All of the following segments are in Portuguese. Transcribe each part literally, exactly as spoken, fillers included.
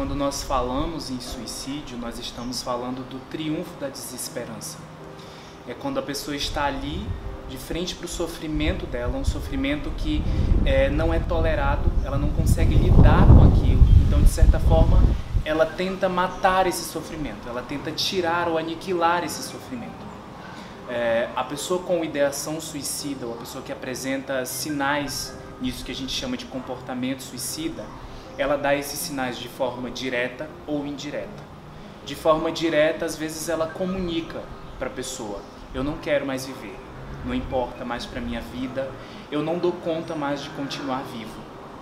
quando nós falamos em suicídio, nós estamos falando do triunfo da desesperança. É quando a pessoa está ali, de frente para o sofrimento dela, um sofrimento que é, não é tolerado, ela não consegue lidar com aquilo. Então, de certa forma, ela tenta matar esse sofrimento, ela tenta tirar ou aniquilar esse sofrimento. É, a pessoa com ideação suicida, ou a pessoa que apresenta sinais nisso que a gente chama de comportamento suicida, ela dá esses sinais de forma direta ou indireta. De forma direta, às vezes ela comunica para a pessoa: eu não quero mais viver, não importa mais para minha vida, eu não dou conta mais de continuar vivo.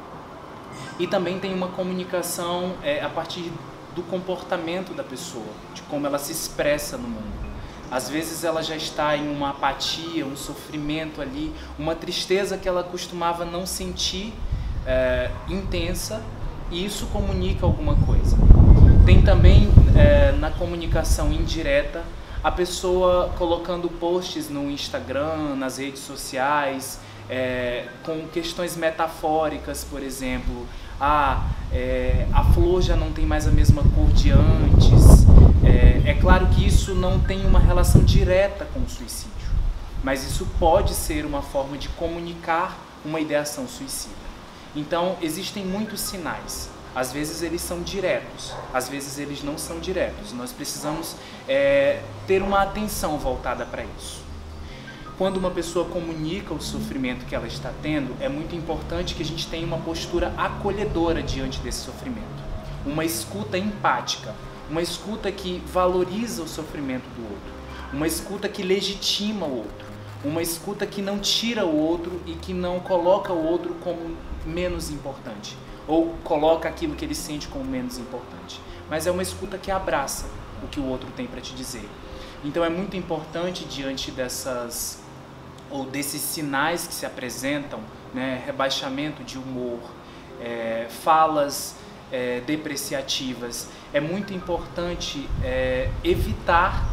E também tem uma comunicação é, a partir do comportamento da pessoa, de como ela se expressa no mundo. Às vezes ela já está em uma apatia, um sofrimento ali, uma tristeza que ela costumava não sentir é, intensa, e isso comunica alguma coisa. Tem também é, na comunicação indireta a pessoa colocando posts no Instagram, nas redes sociais, é, com questões metafóricas, por exemplo, ah, é, a flor já não tem mais a mesma cor de antes. É, é claro que isso não tem uma relação direta com o suicídio, mas isso pode ser uma forma de comunicar uma ideação suicida. Então, existem muitos sinais. Às vezes eles são diretos, às vezes eles não são diretos. Nós precisamos é, ter uma atenção voltada para isso. Quando uma pessoa comunica o sofrimento que ela está tendo, é muito importante que a gente tenha uma postura acolhedora diante desse sofrimento. Uma escuta empática, uma escuta que valoriza o sofrimento do outro, uma escuta que legitima o outro, uma escuta que não tira o outro e que não coloca o outro como menos importante, ou coloca aquilo que ele sente como menos importante, mas é uma escuta que abraça o que o outro tem para te dizer. Então é muito importante, diante dessas ou desses sinais que se apresentam, né, rebaixamento de humor, é, falas é, depreciativas, é muito importante é, evitar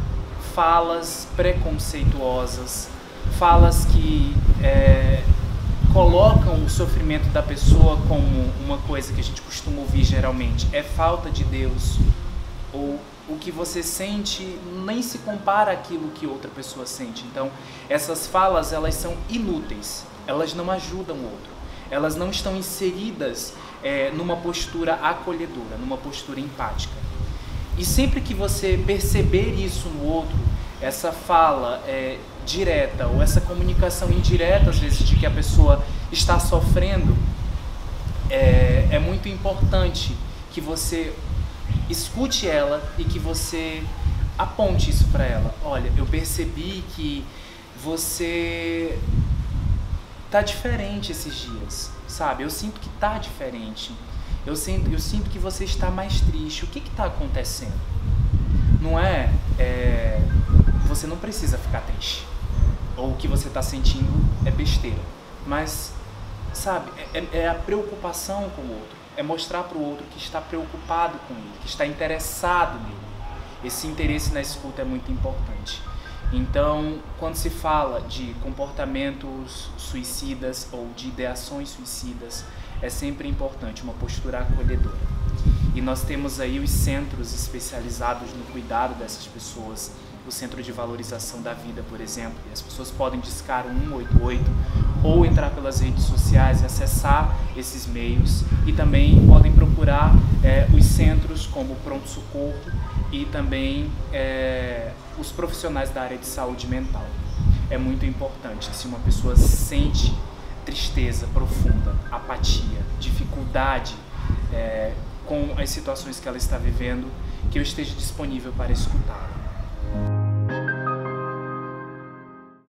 falas preconceituosas, falas que é, colocam o sofrimento da pessoa como uma coisa que a gente costuma ouvir geralmente: é falta de Deus, ou o que você sente nem se compara àquilo que outra pessoa sente. Então, essas falas, elas são inúteis, elas não ajudam o outro, elas não estão inseridas é, numa postura acolhedora, numa postura empática. E sempre que você perceber isso no outro, essa fala é, direta ou essa comunicação indireta, às vezes, de que a pessoa está sofrendo, é, é muito importante que você escute ela e que você aponte isso para ela. Olha, eu percebi que você tá diferente esses dias, sabe? Eu sinto que tá diferente. Eu sinto, eu sinto que você está mais triste. O que que tá acontecendo? Não é, é... Você não precisa ficar triste. Ou o que você está sentindo é besteira. Mas, sabe, é, é a preocupação com o outro. É mostrar para o outro que está preocupado com ele, que está interessado nele. Esse interesse na escuta é muito importante. Então, quando se fala de comportamentos suicidas ou de ideações suicidas, é sempre importante uma postura acolhedora. E nós temos aí os centros especializados no cuidado dessas pessoas, o Centro de Valorização da Vida, por exemplo, e as pessoas podem discar o um oito oito ou entrar pelas redes sociais e acessar esses meios, e também podem procurar é, os centros como o Pronto Socorro e também é, os profissionais da área de saúde mental. É muito importante que, se uma pessoa sente tristeza profunda, apatia, dificuldade é, com as situações que ela está vivendo, que eu esteja disponível para escutá-la.